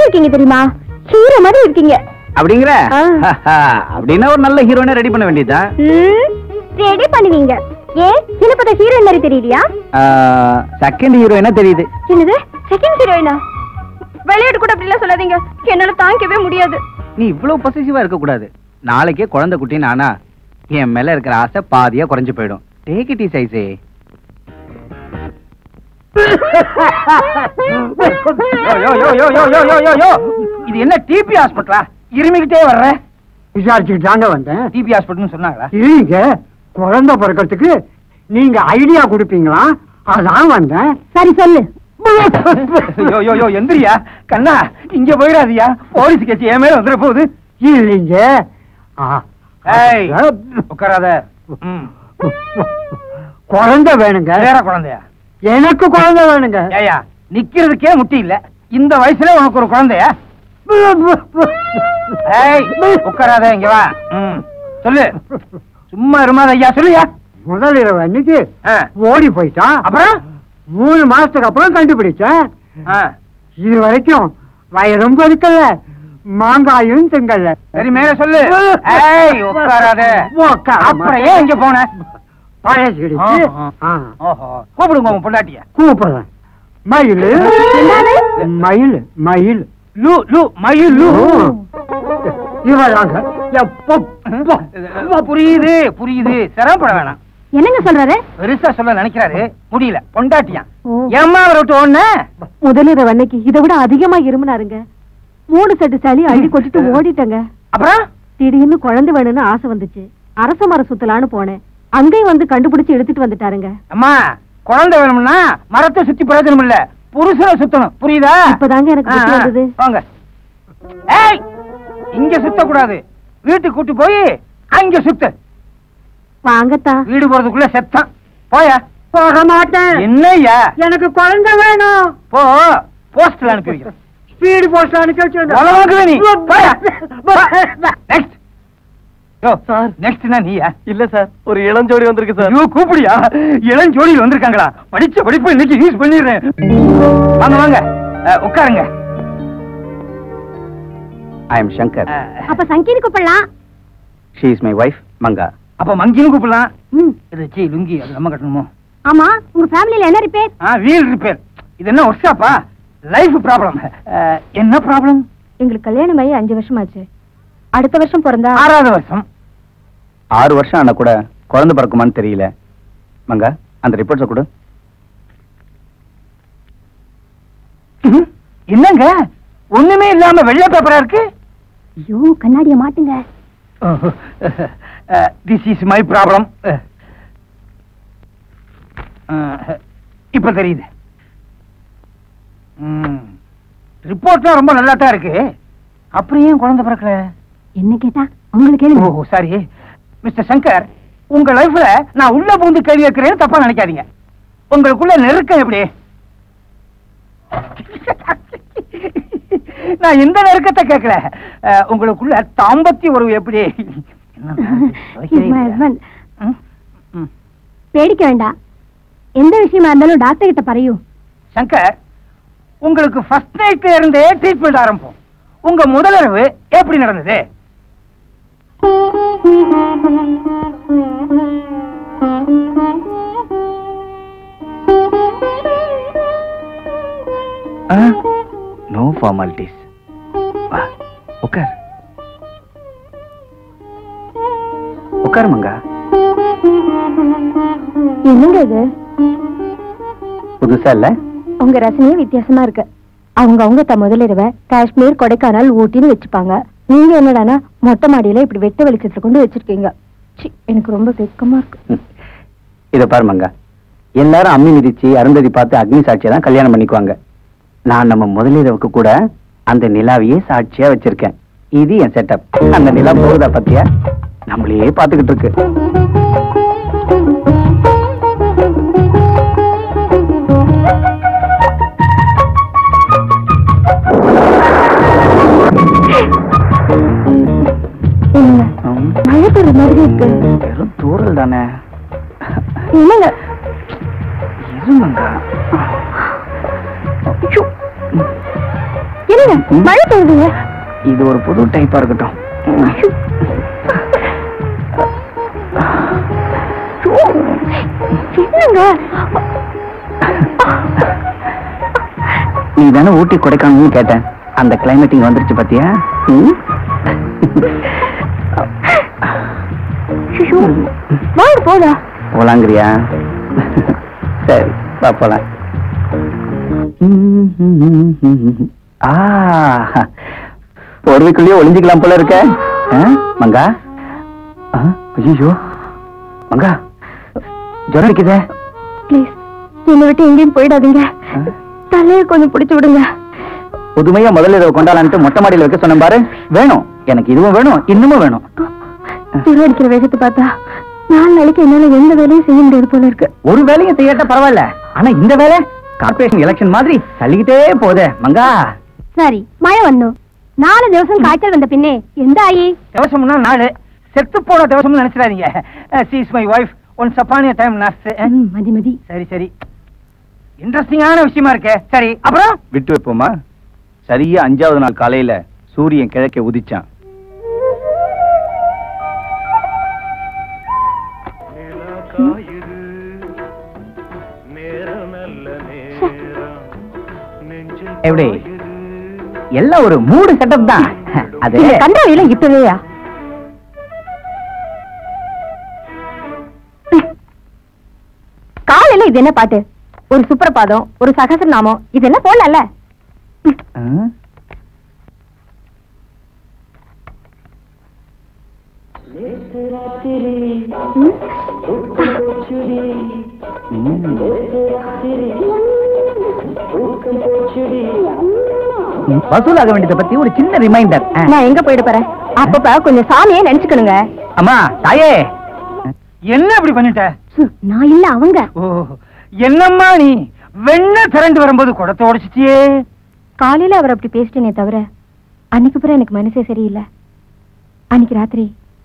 இருக்கீங்க தெரியுமா? ஹீரோ மாதிரி இருக்கீங்க. அப்படிங்கிற? அப்படின்னா ஒரு நல்ல ஹீரோயினை ரெடி பண்ண வேண்டியதுதான். ரெடி பண்ணுவீங்க. ஏன் சின்னப்பட்ட ஹீரோயின் மாதிரி தெரியலையா? செகண்ட் ஹீரோயினா தெரியுது. என்னது செகண்ட் ஹீரோயினா? விளையாட்டு கூட அப்படிலாம் சொல்லாதீங்க, என்னால தாங்கவே முடியாது. நீ இவ்வளவு பொசசிவா இருக்க கூடாது. நாளைக்கே குழந்தை குட்டி நானா என் மேல இருக்கிற ஆசை பாதியா குறைஞ்சு போயிடும். Take it easy I say. இது என்ன டிபி ஹாஸ்பிட்டலா? இருமிக்கிட்டே வர்ற? விசாரிச்சுட்டு தாங்க வந்தேன். டிபி ஹாஸ்பிட்டல்னு சொன்னாங்களா? இல்லைங்க, குழந்தை பிறக்கிறதுக்கு நீங்க ஐடியா கொடுப்பீங்களா, அதான் வந்தேன். சரி சொல்லு. எந்திரியா கண்ணா, இங்க போயிடாதியா, போலீஸ் கேச்சு என் மேல வந்துட போகுது. இல்லைங்க, உட்காராத. குழந்தை வேணுங்க. வேற குழந்தையா? எனக்கு குழந்தை வேணுங்க. ஏயா நிக்கிறதுக்கே முட்டி இல்ல, இந்த வயசுல உனக்கு ஒரு குழந்தையா? உட்காராத, இங்க வா. சொல்லு, சும்மா இருமாத ஐயா, சொல்லுயா. முதல் இரவு அன்னைக்கு ஓடி போயிட்டான். அப்புறம் 3 மாசத்துக்கு அப்புறம் கண்டுபிடிச்சேன். இது வரைக்கும் வயரும் பொறுக்கல, மாங்காயும் திங்கல. சரி மேல சொல்லு. உட்காராத. அப்புறம் ஏன் இங்க போன? பழசிடுச்சு. கூப்பிடுங்க உங்க பொண்டாட்டிய. கூப்பிடுறேன். மயில் மயில் மயில் மயில் இவராங்க. புரியுது புரியுது, சிரமப்பட வேணாம். என்னங்க சொல்றாரு? பெருசா சொல்ல நினைக்கிறாரு, முடியல. பொண்டாட்டியா ஏம்மா அவரை விட்டு ஓடுன? முதலிரவு அன்னைக்கு இதை விட அதிகமா இருமுனாருங்க. 3 செட்டு சளி அள்ளி கொட்டிட்டு ஓடிட்டங்க. அப்புறம் திடீர்னு குழந்தை வேணும்னு ஆசை வந்துச்சு. அரச மரம் சுத்தலான்னு போனேன். அங்கேயும் வந்து கண்டுபிடிச்சு எடுத்துட்டு வந்துட்டாருங்க. அம்மா, குழந்தை வேணும்னா மரத்தை சுத்தி பிரயோஜனம் இல்ல, புருஷனை சுத்தணும், புரியுதா? இப்பதாங்க எனக்கு புத்தி வந்தது. வாங்க. ஏய், இங்க சுத்த கூடாது, வீட்டுக்கு கூட்டி போய் அங்க சுத்து. வாங்கத்தா. வீடு போறதுக்குள்ள செத்தான். போயா. போக மாட்டேன். என்னய்யா? எனக்கு குழந்தை வேணும். போ, போஸ்ட்ல அனுப்பி வைக்கிறேன். ஸ்பீடு போஸ்ட் அனுப்பி வச்சு. நெக்ஸ்ட்னா நீயா? இல்ல சார், ஒரு இளஞ்சோடி வந்திருக்கு சார். கூப்பிடியா? இளஞ்சோடியில் வந்திருக்காங்களா? படிச்ச படிப்பு இன்னைக்கு யூஸ் பண்ணிடுறேன். வாங்க வாங்க, உட்காருங்க. I am Shankar. அப்ப சங்கீனு கூப்பிடலாம். She is my wife Manga. அப்ப மங்கின்னு கூப்பிடலாம். இது லுங்கி அது நம்ம கட்டணுமோ? ஆமா, உங்க ஃபேமிலில என்ன ரிப்பேர்? Wheel repair. இது என்ன ஒர்க் ஷாப்பா? Life problem. என்ன ப்ராப்ளம்? எங்களுக்கு கல்யாணம் ஆகி 5 வருஷம் ஆச்சு. அடுத்த வருஷம் பிறந்தா 6வது வருஷம். 6 வருஷம் ஆனா கூட குழந்தை பிறக்குமான்னு தெரியல. மங்கா, அந்த ரிப்போர்ட்ஸை கொடு. என்னங்க ஒண்ணுமே இல்லாம வெள்ளை பேப்பரா இருக்கு? ஐயோ, கண்ணாடிய மாட்டுங்க. This is my problem. இப்ப தெரியுது. ரிப்போர்ட்லாம் ரொம்ப நல்லா தான் இருக்கு. அப்புறம் ஏன் குழந்தை பிறக்கல? என்ன கேட்டா உங்களுக்கு கேளுங்க. ஓ சாரி மிஸ்டர் சங்கர், உங்க லைஃப்ல நான் உள்ள புகுந்து கேள்வி கேட்கிறேன்னு தப்பா நினைக்காதீங்க. உங்களுக்குள்ள நெருக்கம் எப்படி? நான் இந்த நெருக்கத்தை கேட்கல, உங்களுக்குள்ள தாம்பத்திய உறவு எப்படி? பேடிக்க வேண்டாம், எந்த விஷயமா இருந்தாலும் டாக்டர் கிட்ட பறையும். சங்கர், உங்களுக்கு ஃபர்ஸ்ட் நைட்ல இருந்தே ட்ரீட்மெண்ட் ஆரம்பம். உங்க முதலிரவு எப்படி நடந்தது? No formalities. உட்கார் உட்கார் மங்கா. என்னங்க இது? புதுசா இல்ல? உங்க ரசனையே வித்தியாசமா இருக்கு. அவங்க முதலிரவை காஷ்மீர், கொடைக்கானல், ஊட்டின்னு வச்சுப்பாங்க. நீங்க என்னடானா மொட்டை மாடியில இப்படி வெட்ட வெளிச்சத்துல கொண்டு வச்சிருக்கீங்க. எனக்கு ரொம்ப வெக்கமா இருக்கு. இத பாரு மங்கா, எல்லாரும் அம்மி மிதிச்சு அருந்ததி பார்த்து அக்னி சாட்சியா தான் கல்யாணம் பண்ணிக்குவாங்க. நான் நம்ம முதலிரவுக்கு கூட அந்த நிலாவையே சாட்சியா வச்சிருக்கேன். இது என் செட்டப். அந்த நிலா போகுதா பத்தியா? நம்மளையே பாத்துக்கிட்டு இருக்கு. மழை பெய்ற மாதிரி இருக்கு. வெறும் தூரல் தானே. என்னங்க இருமங்கா, இருங்க, மழை பெய்யுதுங்க. இது ஒரு புது டைப்பா இருக்கட்டும். என்னங்க? நீ தானே ஊட்டி கொடைக்கானல்னு கேட்டேன். அந்த கிளைமேட்டிங் வந்துருச்சு பாத்தியா? வாங்க போதா போலாங்கிறியா? சரி வா போலாம். போர்வைக்குள்ளேயே ஒளிஞ்சிக்கலாம் போல இருக்க. மங்கா, ஐயோ மங்கா, ஜுரம் அடிக்குதே. ப்ளீஸ் என்னை விட்டு எங்கேயும் போயிடாதீங்க. தலையை கொஞ்சம் பிடிச்சு விடுங்க. புதுமையா முதல்ல இதை கொண்டாடலான்ட்டு மொட்டை மாடியில் வைக்க சொன்ன பாரு. வேணும், எனக்கு இதுவும் வேணும், இன்னமும் வேணும். ஜுரம் அடிக்கிற வேகத்தை பார்த்தா 4 நாளைக்கு என்னால எந்த வேலையும் செய்ய முடியாது போல இருக்கு. ஒரு வேலையும் செய்யட்ட பரவாயில்ல, ஆனா இந்த வேலை கார்பரேஷன் எலெக்ஷன் மாதிரி தள்ளிக்கிட்டே போதே மங்கா. சரி, மழை வந்தோம். 4 ദിവസം காய்ச்சல் வந்த பின்னே எந்த ஆயி தேவசம்னா 4 செத்து போன தேவசம்னு நினைச்சிடாதீங்க. she is my wife once upon a time nurse. மதி மதி. சரி சரி, இன்ட்ரெஸ்டிங்கான விஷயமா இருக்கே. சரி அப்புறம் விட்டு வைப்போமா? சரியா 5வது நாள் காலையில சூரியன் கிழக்கே உதிச்சான். எப்படி எல்லாம் ஒரு மூடு செட்டப் தான். அது கண்டாவில இப்பவேயா? காலையில இது என்ன பாட்டு? ஒரு சுப்ரபாதம், ஒரு சகஸ்ரநாமம், இதெல்லாம் போடல. வசூலாக வேண்டியதை பத்தி ஒரு சின்ன ரிமைண்டர். நான் எங்க போயிட்டு போறேன்? அப்பப்ப கொஞ்சம் சாமியே நினைச்சுக்கணுங்க. அம்மா தாயே, என்ன இப்படி பண்ணிட்ட? நான் இல்ல அவங்க. ஓ, என்னம்மா நீ வெண்ண திரண்டு வரும்போது குடத்தை உடைச்சிட்டியே. காலையில அவர் அப்படி பேசிட்டேனே தவிர அன்னைக்கு பிறகு எனக்கு மனசே சரியில்லை. அன்னைக்கு ராத்திரி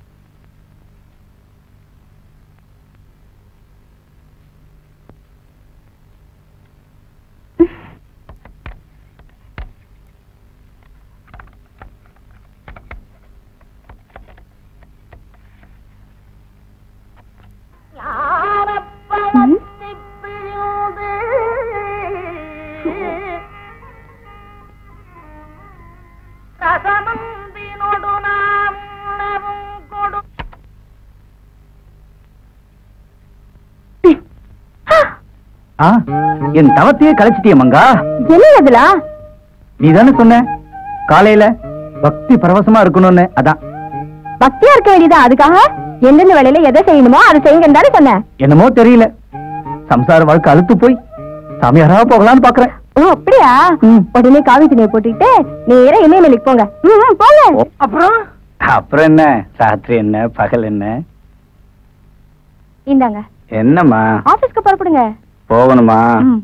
என் தவத்தையே கலைச்சிட்டிய மங்கா. என்ன அதுலா? நீ தானே சொன்ன காலையில பக்தி பரவசமா இருக்கணும்னு. அதான் பக்தியா இருக்க வேண்டியதா? அதுக்காக எந்தெந்த வேலையில எதை செய்யணுமோ அதை செய்யுங்கன்னு தானே சொன்னேன். என்னமோ தெரியல, சம்சார வாழ்க்கை அழுத்து போய் சாமியாரா போகலான்னு பாக்குறேன். ஓ அப்படியா? உடனே காவி துணியை போட்டுக்கிட்டு நேரா இமயமலைக்கு போங்க. போங்க. அப்புறம் என்ன, ராத்திரி என்ன பகல் என்ன? இந்தாங்க. என்னம்மா? ஆபீஸ்க்கு புறப்படுங்க. போகணுமா?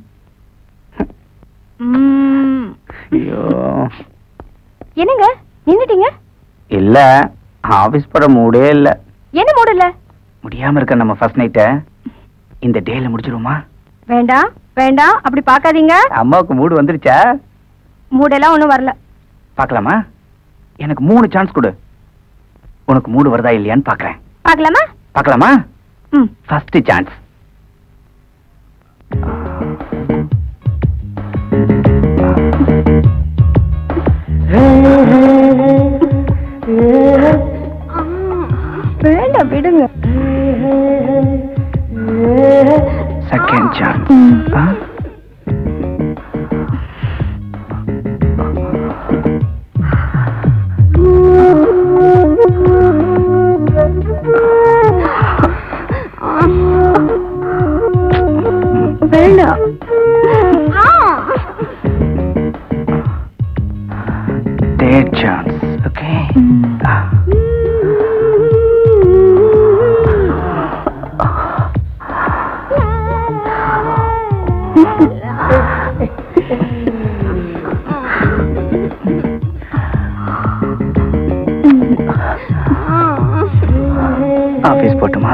ஐயோ, என்னங்க நின்னுட்டீங்க? இல்ல, ஆபீஸ் போட மூடே இல்ல. என்ன மூடு இல்ல? முடியாம இருக்க நம்ம ஃபர்ஸ்ட் நைட்ட இந்த டேல முடிச்சிருமா? வேண்டாம் வேண்டாம், அப்படி பாக்காதீங்க. அம்மாவுக்கு மூடு வந்துருச்சா? மூடெல்லாம் ஒண்ணும் வரல. பாக்கலாமா? எனக்கு 3 சான்ஸ் கொடு. உனக்கு மூடு வருதா இல்லையான்னு பாக்குறேன். பாக்கலாமா? பாக்கலாமா? First chance. வேண்டாம் விடுங்க. Second chance. வேண்டாம். Third chance, okay? ஆபீஸ் போட்டுமா?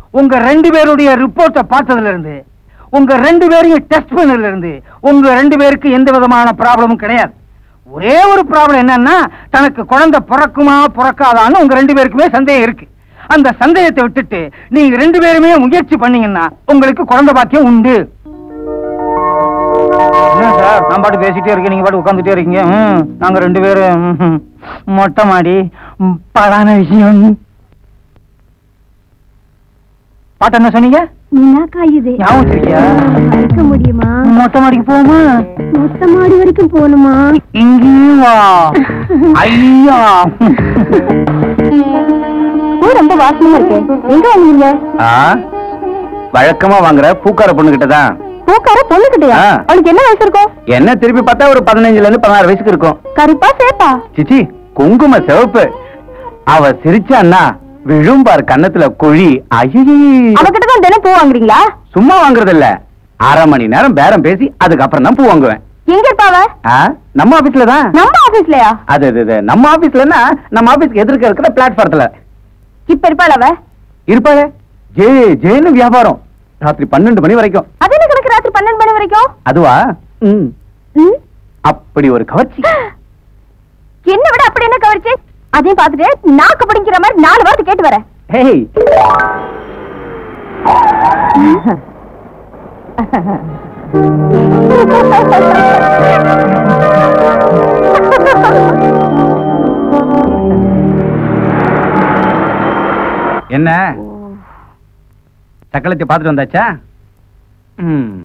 உங்க 2 பேருடைய ரிப்போர்ட்டை பார்த்ததுல இருந்து, உங்க 2 பேரையும் டெஸ்ட் பண்ணதுல இருந்து உங்க 2 பேருக்கு எந்த விதமான ப்ராப்ளமும் கிடையாது. ஒரே ஒரு ப்ராப்ளம் என்னன்னா, தனக்கு குழந்தை பிறக்குமா பிறக்காதான்னு உங்க 2 பேருக்குமே சந்தேகம் இருக்கு. அந்த சந்தேகத்தை விட்டுட்டு நீங்க 2 பேருமே முயற்சி பண்ணீங்கன்னா உங்களுக்கு குழந்தை பாக்கியம் உண்டு. என்ன சார், நான் பாட்டு பேசிட்டே இருக்கேன், நீங்க பாட்டு உட்காந்துட்டே இருக்கீங்க. நாங்க 2 பேரும் மொட்டை மாடி படான விஷயம். பாட்டு என்ன சொன்னீங்க? ஞாபகம் வச்சிருக்கியா? இருக்க முடியுமா? மொட்டை மாடிக்கு போமா? மொட்டை மாடி வரைக்கும் போகணுமா? இங்கேயும் வா. ஐயா, ரொம்ப வாசமா இருக்கு. எங்க வாங்குவீங்க? வழக்கமா வாங்குற பூக்கார பொண்ணு கிட்டதான். பூக்கார பொண்ணு கிட்டயா? அவளுக்கு என்ன வயசு இருக்கும்? என்ன திருப்பி பார்த்தா ஒரு 15ல இருந்து 16 வயசுக்கு இருக்கும். கருப்பா சேப்பா? சிச்சி, குங்கும சிவப்பு. அவ சிரிச்சான்னா விழும்பார் கன்னத்துல குழி. அவகிட்டதான் தினம் பூ வாங்குறீங்களா? சும்மா வாங்குறது இல்ல, 1/2 மணி நேரம் பேரம் பேசி அதுக்கப்புறம் தான் பூ வாங்குவேன். எங்க இருப்பாவ? நம்ம ஆபீஸ்ல தான். நம்ம ஆபீஸ்லயா? அது நம்ம ஆபீஸ்லன்னா நம்ம ஆபீஸ்க்கு எதிர்க்க இருக்கிற பிளாட்ஃபாரத்துல. இப்ப இருப்பாள் அவ? இருப்பாளே, ஜேன்னு வியாபாரம் ராத்திரி 12 மணி வரைக்கும். அது என்ன கணக்கு ராத்திரி 12 மணி வரைக்கும்? அதுவா? அப்படி ஒரு கவர்ச்சி. என்ன விட அப்படி என்ன கவர்ச்சி? அதையும் பார்த்துட்டு நாக்கு பிடிக்கிற மாதிரி 4 வார்த்தை கேட்டு வரேன். ஹேய், என்ன சக்கலத்தை பார்த்துட்டு வந்தாச்சா?